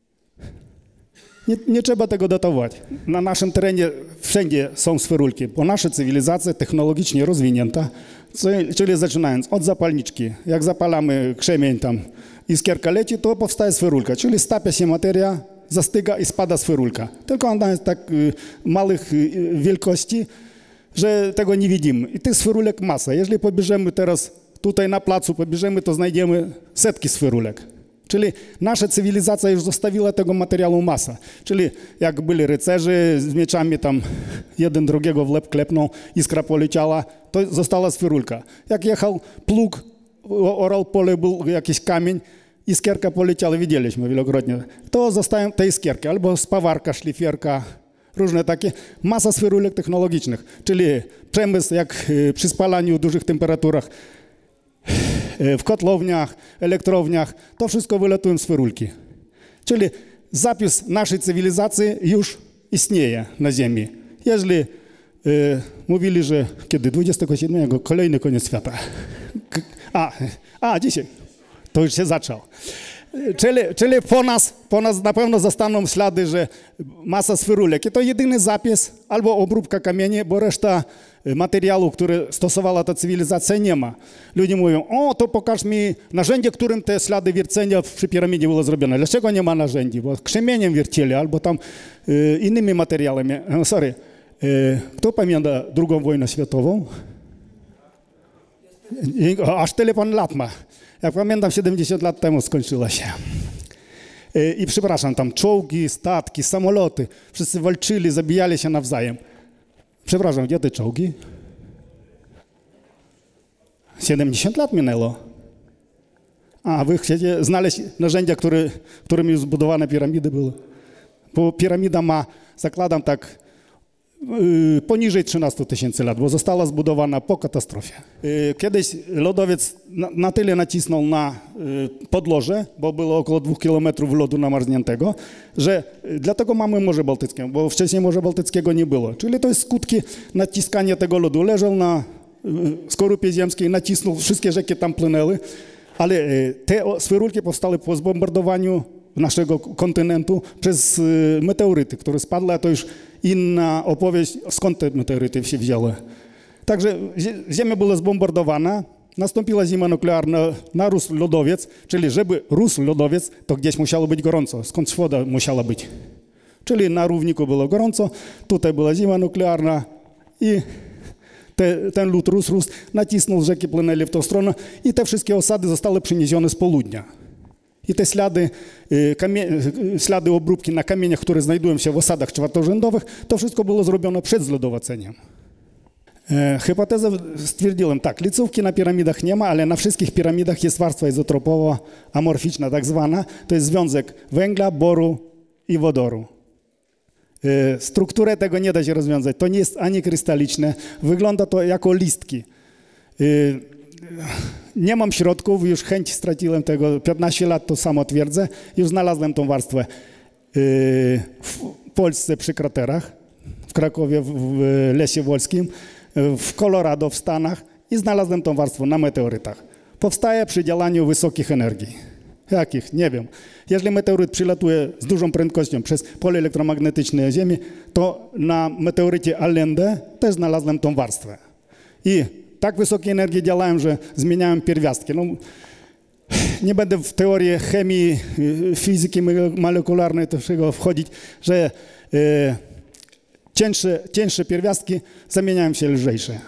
Nie trzeba tego datować. Na naszym terenie wszędzie są swirulki, bo nasza cywilizacja technologicznie rozwinięta, czyli zaczynając od zapalniczki. Jak zapalamy krzemień tam, iskierka leci, to powstaje swirulka, czyli stapia się materia, zastyga i spada swirulka. Tylko ona jest tak małych wielkości, że tego nie widzimy. I tych swirulek masa. Jeżeli pobierzemy teraz tutaj na placu, pobierzemy, to znajdziemy setki swirulek. Czyli nasza cywilizacja już zostawiła tego materiału masę. Czyli jak byli rycerze z mieczami, tam jeden drugiego w łeb klepnął, iskra poleciała, to została sfirulka. Jak jechał plug, orał pole, był jakiś kamień, iskierka poleciała, widzieliśmy wielokrotnie. To zostają te iskierki, albo spawarka, szlifierka, różne takie. Masa sfirulek technologicznych, czyli przemysł jak przy spalaniu w dużych temperaturach, w kotłowniach, elektrowniach, to wszystko wylatuje z sfirulki. Czyli zapis naszej cywilizacji już istnieje na Ziemi. Jeżeli mówili, że kiedy 27 kolejny koniec świata. Dzisiaj. To już się zaczął. Czyli po nas na pewno zostaną ślady, że masa sfirulek. I to jedyny zapis albo obróbka kamieni, bo reszta materiału, który stosowała ta cywilizacja, nie ma. Ludzie mówią, to pokaż mi narzędzie, którym te ślady wiercenia przy piramidzie było zrobione. Dlaczego nie ma narzędzi? Bo krzemieniem wiercili albo tam innymi materiałami. Kto pamięta II wojnę światową? Aż tyle pan lat ma. Jak pamiętam, 70 lat temu skończyła się. I przepraszam, tam czołgi, statki, samoloty. Wszyscy walczyli, zabijali się nawzajem. Przepraszam, gdzie te czołgi? 70 lat minęło. A wy chcecie znaleźć narzędzia, którymi zbudowane piramidy były? Bo piramida ma, zakładam tak, poniżej 13 000 lat, bo została zbudowana po katastrofie. Kiedyś lodowiec na tyle nacisnął na podłoże, bo było około 2 kilometrów lodu namarzniętego, że dlatego mamy Morze Bałtyckie, bo wcześniej Morza Bałtyckiego nie było. Czyli to jest skutki naciskania tego lodu. Leżał na skorupie ziemskiej, nacisnął, wszystkie rzeki tam płynęły, ale te sfirulki powstały po zbombardowaniu naszego kontynentu przez meteoryty, które spadły, a to już inna opowieść, skąd te meteoryty się wzięły. Także Ziemia była zbombardowana, nastąpiła zima nuklearna, narósł lodowiec, czyli żeby rósł lodowiec, to gdzieś musiało być gorąco, skądś woda musiała być. Czyli na równiku było gorąco, tutaj była zima nuklearna i ten lód rósł, nacisnął, rzeki płynęli w tą stronę i te wszystkie osady zostały przeniesione z południa. I te ślady obróbki na kamieniach, które znajdują się w osadach czwartorzędowych, to wszystko było zrobione przed zlodowaceniem. Hipotezę stwierdziłem tak, licówki na piramidach nie ma, ale na wszystkich piramidach jest warstwa izotropowa, amorficzna tak zwana. To jest związek węgla, boru i wodoru. Strukturę tego nie da się rozwiązać, to nie jest ani krystaliczne, wygląda to jako listki. Nie mam środków, już chęć straciłem tego, 15 lat to samo twierdzę, już znalazłem tą warstwę w Polsce przy kraterach, w Krakowie, w Lesie Wolskim, w Colorado w Stanach i znalazłem tą warstwę na meteorytach. Powstaje przy działaniu wysokich energii. Jakich? Nie wiem. Jeżeli meteoryt przylatuje z dużą prędkością przez pole elektromagnetyczne Ziemi, to na meteorycie Allende też znalazłem tą warstwę. I tak wysokie energie działają, że zmieniają pierwiastki. No, nie będę w teorię chemii, fizyki molekularnej do tego wchodzić, że cięższe pierwiastki zamieniają się w lżejsze.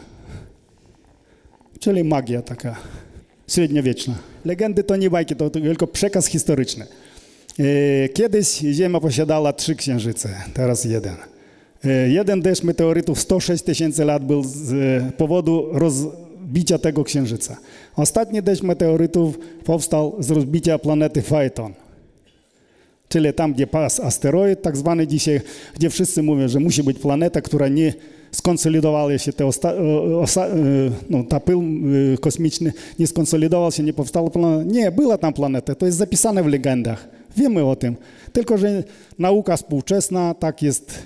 Czyli magia taka średniowieczna. Legendy to nie bajki, to tylko przekaz historyczny. Kiedyś Ziemia posiadała 3 księżyce, teraz 1. Jeden deszcz meteorytów 106 000 lat był z powodu rozbicia tego księżyca. Ostatni deszcz meteorytów powstał z rozbicia planety Phaeton. Czyli tam, gdzie pas asteroid, tak zwany dzisiaj, gdzie wszyscy mówią, że musi być planeta, która nie skonsolidowała się, ta pył kosmiczny nie skonsolidował się, nie powstała planeta. Nie, była tam planeta, to jest zapisane w legendach. Wiemy o tym. Tylko że nauka współczesna tak jest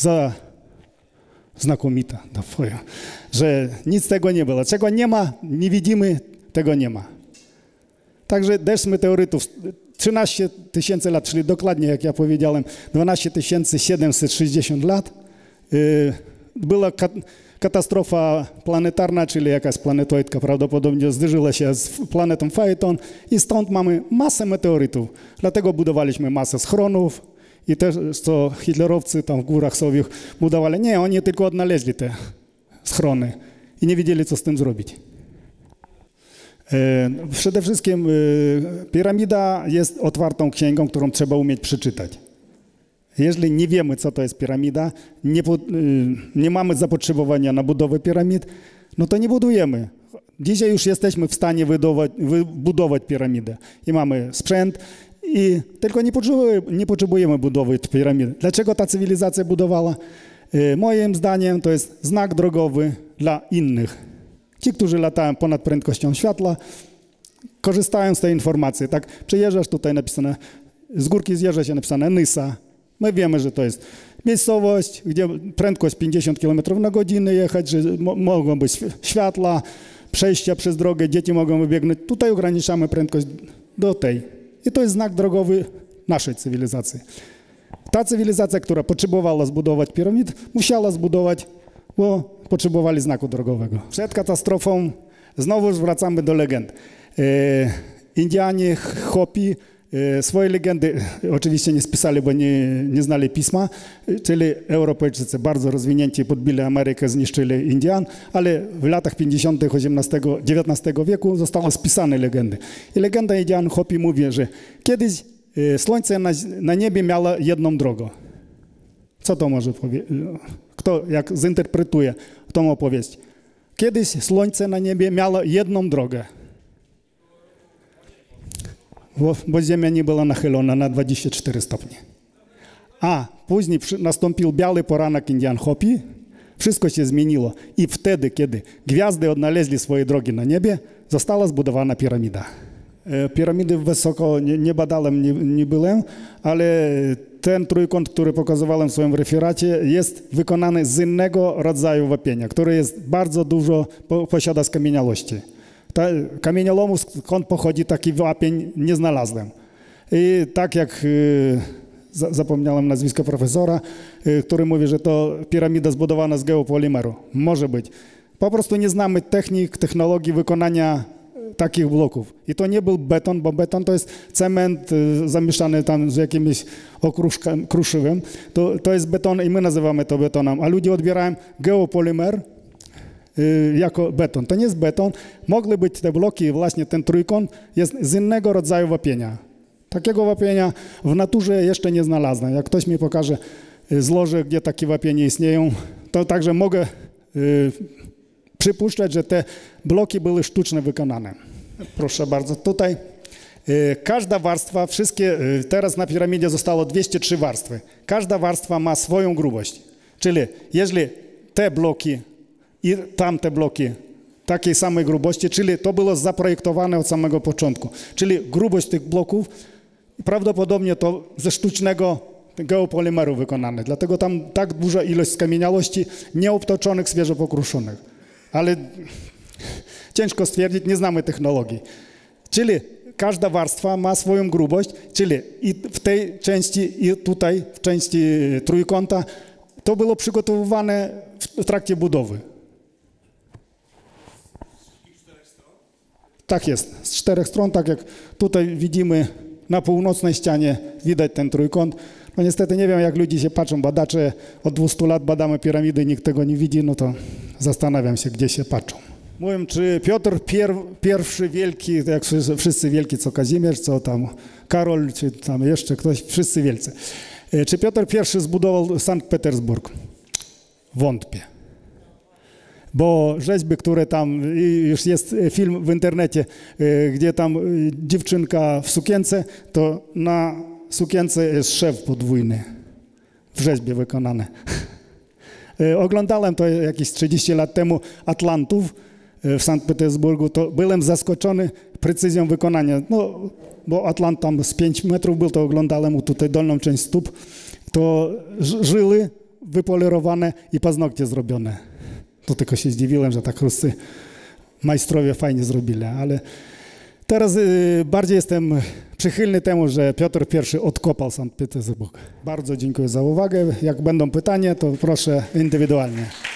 znakomita, że nic tego nie było. Czego nie ma, nie widzimy, tego nie ma. Także deszcz meteorytów 13 000 lat, czyli dokładnie, jak ja powiedziałem, 12 760 lat. Była katastrofa planetarna, czyli jakaś planetoidka prawdopodobnie zderzyła się z planetą Phaeton i stąd mamy masę meteorytów. Dlatego budowaliśmy masę schronów i też, co hitlerowcy tam w górach sobie budowali. Nie, oni tylko odnaleźli te schrony i nie wiedzieli, co z tym zrobić. Przede wszystkim piramida jest otwartą księgą, którą trzeba umieć przeczytać. Jeżeli nie wiemy, co to jest piramida, nie mamy zapotrzebowania na budowę piramid, no to nie budujemy. Dzisiaj już jesteśmy w stanie wybudować piramidę. I mamy sprzęt, tylko nie potrzebujemy budowy piramidy. Dlaczego ta cywilizacja budowała? Moim zdaniem to jest znak drogowy dla innych. Ci, którzy latają ponad prędkością światła, korzystają z tej informacji. Tak, przejeżdżasz, tutaj napisane, z górki zjeżdża się napisane Nysa. My wiemy, że to jest miejscowość, gdzie prędkość 50 km na godzinę jechać, że mogą być światła, przejścia przez drogę, dzieci mogą wybiegnąć. Tutaj ograniczamy prędkość do tej. I to jest znak drogowy naszej cywilizacji. Ta cywilizacja, która potrzebowała zbudować piramid, musiała zbudować, bo potrzebowali znaku drogowego. Przed katastrofą znowu wracamy do legend. Indianie, Hopi swoje legendy oczywiście nie spisali, bo nie znali pisma, czyli Europejczycy bardzo rozwinięci podbili Amerykę, zniszczyli Indian, ale w latach 50. XIX wieku zostały spisane legendy. I legenda Indian Hopi mówi, że kiedyś słońce na niebie miało jedną drogę. Co to może powiedzieć? Kto jak zinterpretuje tą opowieść? Kiedyś słońce na niebie miało jedną drogę. Bo Ziemia nie była nachylona na 24 stopnie. A później nastąpił biały poranek Indian Hopi, wszystko się zmieniło. I wtedy, kiedy gwiazdy odnaleźli swoje drogi na niebie, została zbudowana piramida. Piramidy wysoko nie badałem, nie byłem, ale ten trójkąt, który pokazywałem w swoim referacie, jest wykonany z innego rodzaju wapienia, który jest bardzo dużo posiada skamieniałości. Kamieniołomu, skąd pochodzi taki wapień, nie znalazłem. I tak jak zapomniałem nazwisko profesora, który mówi, że to piramida zbudowana z geopolimeru. Może być. Po prostu nie znamy technik, technologii wykonania takich bloków. I to nie był beton, bo beton to jest cement zamieszany tam z jakimś kruszywem. To jest beton i my nazywamy to betonem, a ludzie odbierają geopolimer jako beton. To nie jest beton. Mogły być te bloki, właśnie ten trójkąt jest z innego rodzaju wapienia. Takiego wapienia w naturze jeszcze nie znalazłem. Jak ktoś mi pokaże złoże, gdzie takie wapienie istnieją, to także mogę przypuszczać, że te bloki były sztucznie wykonane. Proszę bardzo, tutaj każda warstwa, teraz na piramidzie zostało 203 warstwy. Każda warstwa ma swoją grubość. Czyli jeżeli te bloki i tamte bloki takiej samej grubości, czyli to było zaprojektowane od samego początku. Czyli grubość tych bloków prawdopodobnie to ze sztucznego geopolimeru wykonane. Dlatego tam tak duża ilość skamieniałości nieobtoczonych, świeżo pokruszonych. Ale ciężko stwierdzić, nie znamy technologii. Czyli każda warstwa ma swoją grubość, czyli i w tej części, i tutaj w części trójkąta to było przygotowywane w trakcie budowy. Tak jest, z 4 stron, tak jak tutaj widzimy na północnej ścianie, widać ten trójkąt. No niestety nie wiem, jak ludzie się patrzą, badacze od 200 lat badamy piramidy, nikt tego nie widzi, no to zastanawiam się, gdzie się patrzą. Mówię, czy Piotr pierwszy wielki, jak wszyscy wielki, co Kazimierz, co tam Karol, czy tam jeszcze ktoś, wszyscy wielcy. Czy Piotr I zbudował Sankt Petersburg? Wątpię. Bo rzeźby, które tam, już jest film w internecie, gdzie tam dziewczynka w sukience, to na sukience jest szef podwójny, w rzeźbie wykonane. Oglądałem to jakieś 30 lat temu Atlantów w Sankt Petersburgu, to byłem zaskoczony precyzją wykonania. No, bo Atlant tam z 5 metrów był, to oglądałem tutaj dolną część stóp, to żyły wypolerowane i paznokcie zrobione. To tylko się zdziwiłem, że tak ruscy majstrowie fajnie zrobili, ale teraz bardziej jestem przychylny temu, że Piotr I odkopał Sankt Petersburg. Bardzo dziękuję za uwagę. Jak będą pytania, to proszę indywidualnie.